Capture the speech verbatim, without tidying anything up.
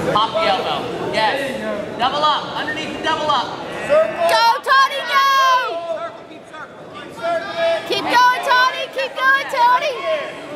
Pop the elbow. Yes. Double up. Underneath the double up. Go, Toddy, go! Circle, keep circling. Keep circling. Keep going, Toddy. Keep going, Toddy.